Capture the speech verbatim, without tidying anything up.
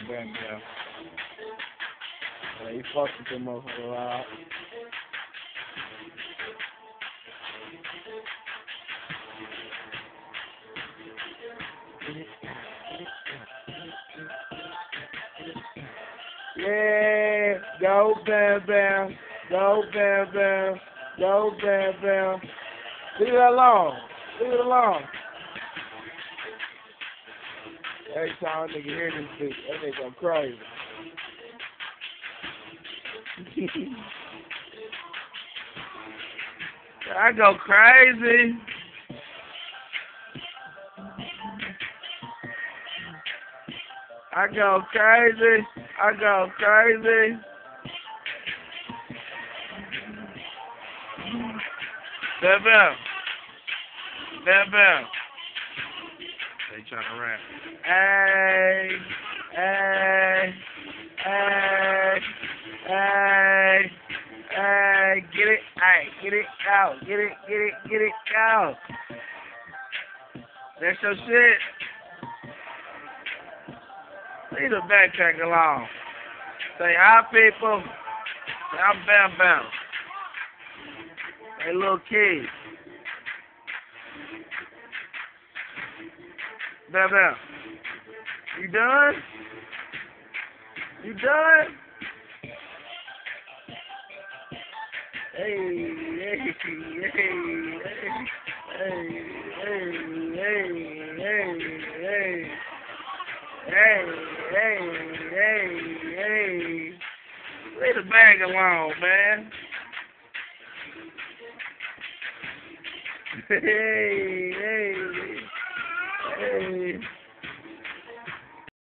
Bam Bam. Yeah, he fucked with them motherfuckers loud. Yeah, go Bam Bam, go Bam Bam, go Bam Bam. Leave it alone, leave it alone. Every time a nigga hear this bitch, that nigga go crazy. I go crazy. I go crazy. I go crazy. Bam Bam. Bam Bam. They trying to rap. Hey, hey, hey, hey, hey, get it, hey, get it out, get it, get it, get it out. That's your shit. Leave the backtrack alone. Say hi, people. Say I'm Bam Bam. Hey, little kid. Bam Bam. You done? You done? Hey, hey, hey, hey, hey, hey, hey, hey, hey, hey, hey, hey. Leave the bag alone, man. Hey, hey, hey.